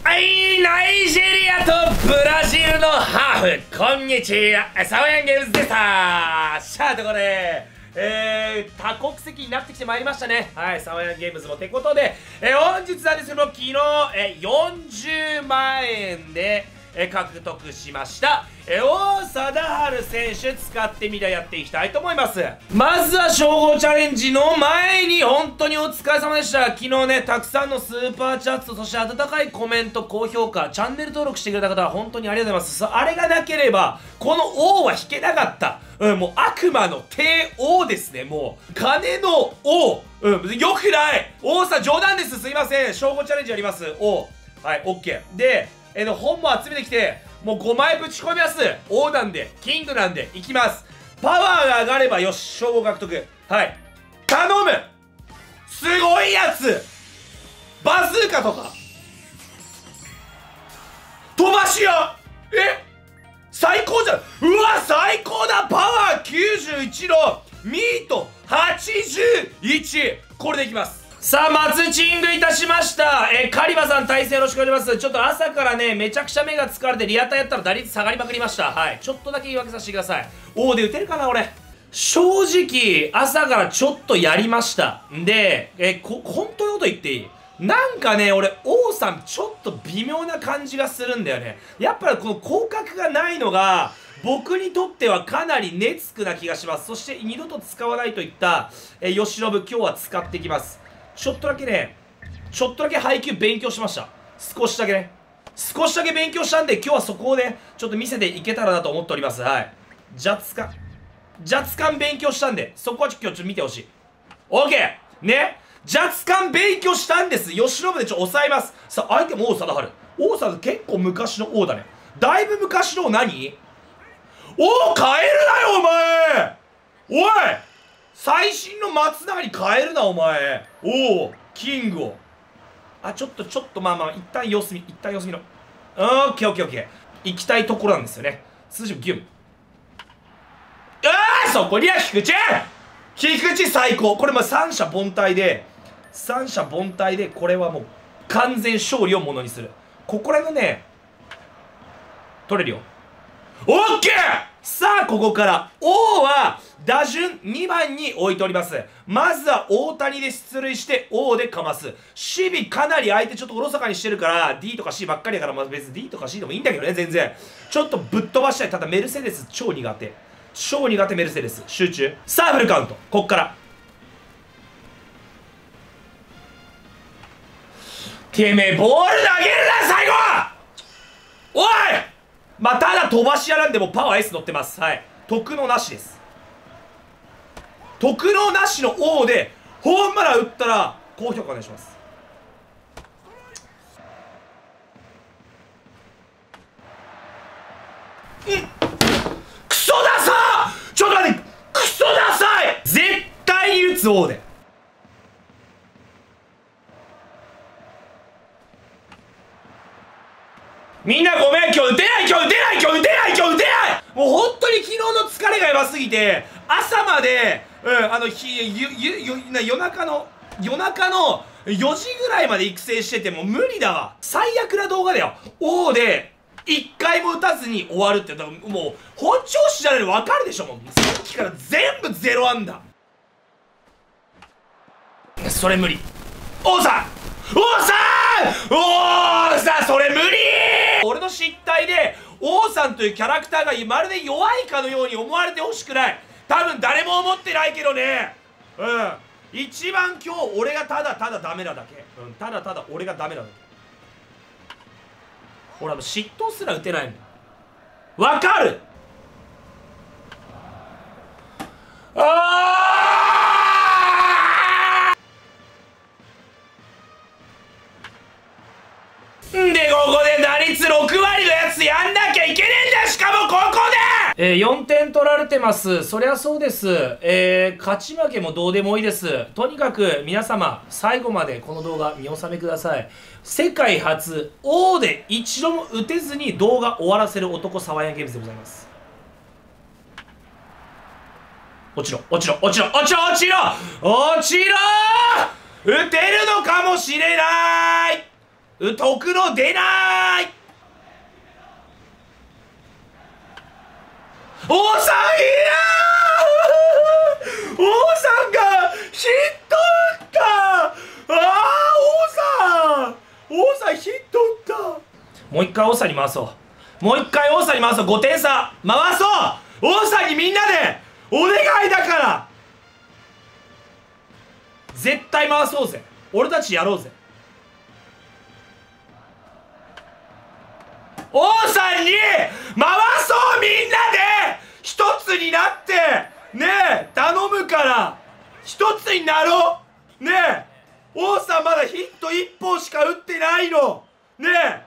はい、ナイジェリアとブラジルのハーフ、こんにちは、サワヤンゲームズでした。ということで、多国籍になってきてまいりましたね。はい、サワヤンゲームズもってことで、本日なんですけども、昨日、40万円で、獲得しました、王貞治選手使ってみたやっていきたいと思います。まずは称号チャレンジの前に本当にお疲れ様でした。昨日ね、たくさんのスーパーチャット、そして温かいコメント、高評価、チャンネル登録してくれた方は本当にありがとうございます。あれがなければこの王は引けなかった。もう悪魔の帝王ですね。もう金の王、よくない。王さん冗談です。すいません。称号チャレンジやります。王、はい、OK で、本も集めてきて、もう5枚ぶち込みます。王なんで、キングなんで、いきます。パワーが上がればよし、称号獲得。はい。頼む。すごいやつ。バズーカとか。飛ばし屋。最高じゃん。うわ、最高だ。パワー91のミート81。これでいきます。さあ、マツチングいたしました。カリバさん、対戦よろしくお願いします。ちょっと朝からね、めちゃくちゃ目が疲れて、リアタイやったら打率下がりまくりました。はい。ちょっとだけ言い訳させてください。王で打てるかな、俺。正直、朝からちょっとやりました。で、本当のこと言っていい？なんかね、俺、王さん、ちょっと微妙な感じがするんだよね。やっぱりこの広角がないのが、僕にとってはかなりネツクな気がします。そして、二度と使わないといった、吉信、今日は使ってきます。ちょっとだけ配球勉強しました。少しだけ勉強したんで、今日はそこをね、ちょっと見せていけたらなと思っております。はい。ジャッツ感勉強したんで、そこは今日ちょっと見てほしい。オーケーね、ジャッツ感勉強したんです。吉信で抑えます。さあ、相手も王貞治。王貞治結構昔の王だね。だいぶ昔の王何？王変えるなよ、お前！おい！最新の松永に変えるな、お前。おお、キングを。あ、ちょっと、まあ、一旦様子見ろ。オッケー。行きたいところなんですよね。通常ギュン。そこには菊池最高。これ三者凡退で、これはもう完全勝利をものにする。ここらのね、取れるよ。オッケー。さあ、ここから王は打順2番に置いております。まずは大谷で出塁して王でかます。守備かなり相手ちょっとおろそかにしてるから D とか C ばっかりだから、まあ、別に D とか C でもいいんだけどね、全然ちょっとぶっ飛ばしたい。ただメルセデス超苦手メルセデス。集中。さあ、フルカウント。こっからてめえボール投げるな、最後。おい、まあ、ただ飛ばし屋なんでもうパワー S 乗ってます。はい。特能なしです。特能なしの王でホームラン打ったら高評価お願いします。クソダサー。ちょっと待って、クソダサい。絶対に打つ王で。みんなごめん、今日打てない。もう本当に昨日の疲れがやばすぎて、朝まで、夜中の4時ぐらいまで育成しててもう無理だわ。最悪な動画だよ。王で1回も打たずに終わるって。だからもう本調子じゃないの分かるでしょ。もうさっきから全部0安打。それ無理。王さんそれ無理。俺の失態で王さんというキャラクターがまるで弱いかのように思われてほしくない。多分誰も思ってないけどね。一番今日俺がただダメなだけ。ただ俺がダメなだけ。俺はもう嫉妬すら打てないんだ。わかる。で、ここで打率6割のやつやんなきゃいけねえんだよ。しかもここで4点取られてます。そりゃそうです。勝ち負けもどうでもいいです。とにかく皆様最後までこの動画見納めください。世界初王で一度も打てずに動画終わらせる男、サワヤンゲームズでございます。落ちろ。打てるのかもしれない。 徳の出ない。王さんいやー王さんがヒット打った。ああ王さんヒット打った。もう一回王さんに回そう。もう一回王さんに回そう。5点差回そう。王さんにみんなでお願いだから。絶対回そうぜ。俺たちやろうぜ。王さんに回そう。みんなで一つになってねえ頼むから一つになろうねえ。王さんまだヒット1本しか打ってないのねえ。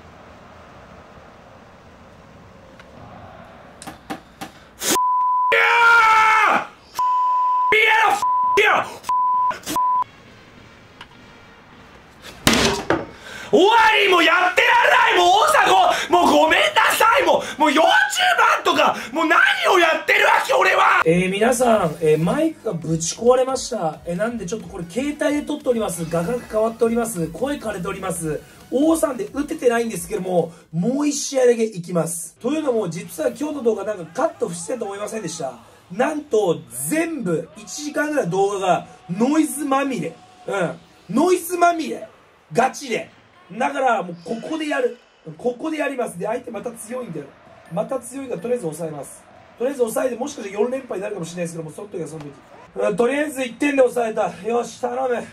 終わり。もうやってられない。もう大阪もうごめんなさい。もう40番とかもう何をやってるわけ俺は。 皆さん、マイクがぶち壊れました。なんでちょっとこれ携帯で撮っております。画角変わっております。声枯れております。王さんで打ててないんですけども、もう1試合だけいきます。というのも実は今日の動画なんかカット不自然と思いませんでした。なんと全部1時間ぐらいの動画がノイズまみれ。ノイズまみれ。ガチで。だからもうここでやる。ここでやります。で、相手また強いんだよ。また強いからとりあえず抑えます。とりあえず抑えて、もしかして4連敗になるかもしれないですけども、その時はその時。とりあえず1点で抑えた。よし、頼む。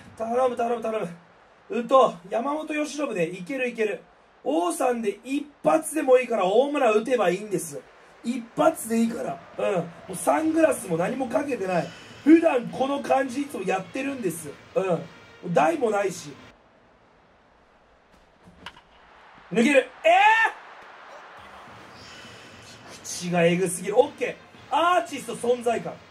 山本由伸でいけるいける。王さんで一発でもいいからホームラン打てばいいんです。一発でいいから。もうサングラスも何もかけてない。普段この感じいつもやってるんです。台もないし。抜ける。口がエグすぎる。オッケー。アーティスト存在感。